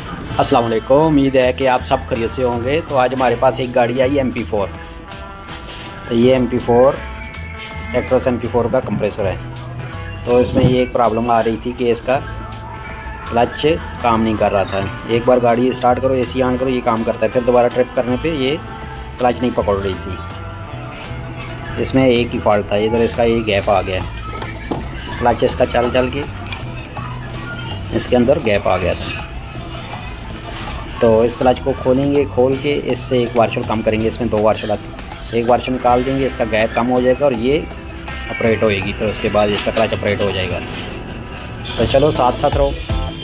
अस्सलाम वालेकुम। उम्मीद है कि आप सब खैरियत से होंगे। तो आज हमारे पास एक गाड़ी आई MP4। तो ये MP4 एक्ट्रोस MP4 का कंप्रेसर है। तो इसमें ये एक प्रॉब्लम आ रही थी कि इसका क्लच काम नहीं कर रहा था। एक बार गाड़ी स्टार्ट करो, AC ऑन करो, ये काम करता है, फिर दोबारा ट्रिप करने पे ये क्लच नहीं पकड़ रही थी। इसमें एक ही फॉल्ट था, इधर इसका एक गैप आ गया। क्लच इसका चल के इसके अंदर गैप आ गया था। तो इस क्लच को खोलेंगे, खोल के इससे एक वार्शल कम करेंगे। इसमें 2 वार्शल आती है, एक वार्शल निकाल देंगे, इसका गैप कम हो जाएगा और ये ऑपरेट होएगी। फिर उसके बाद इसका क्लच ऑपरेट हो जाएगा। तो चलो साथ साथ रहो।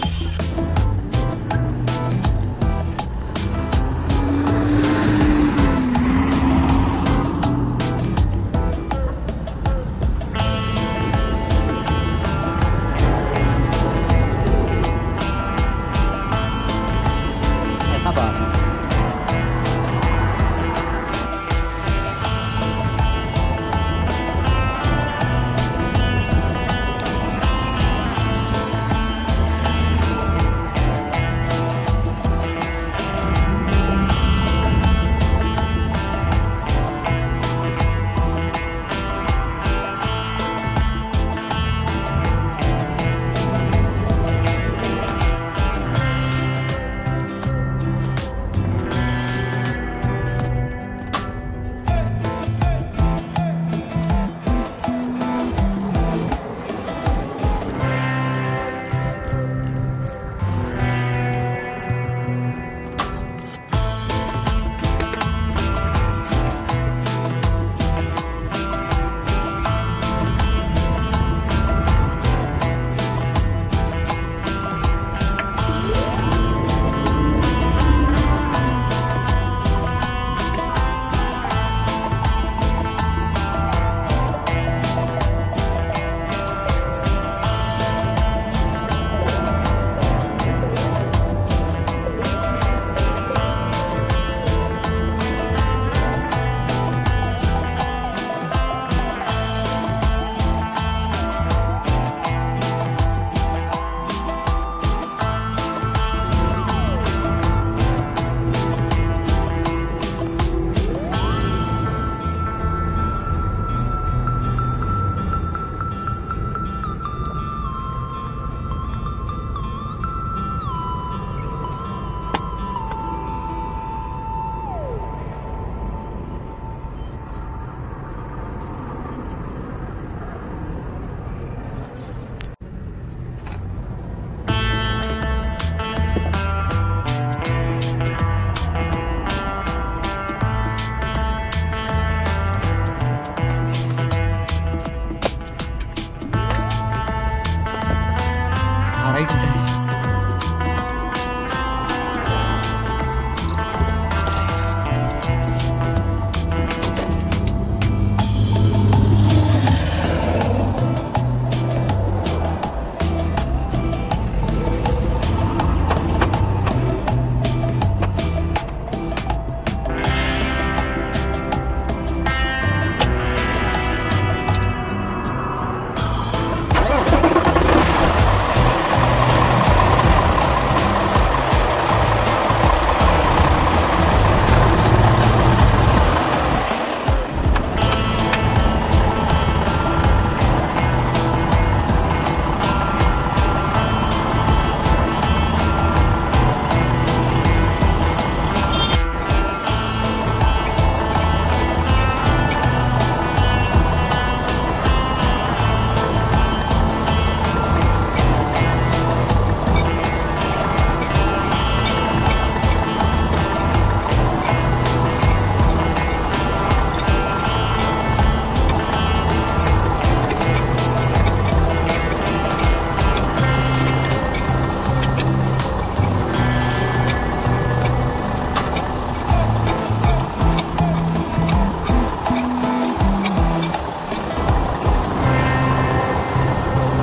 ऐसा बात है। राइट होता है।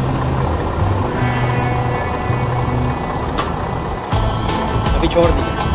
अभी छोड़ दीजिए।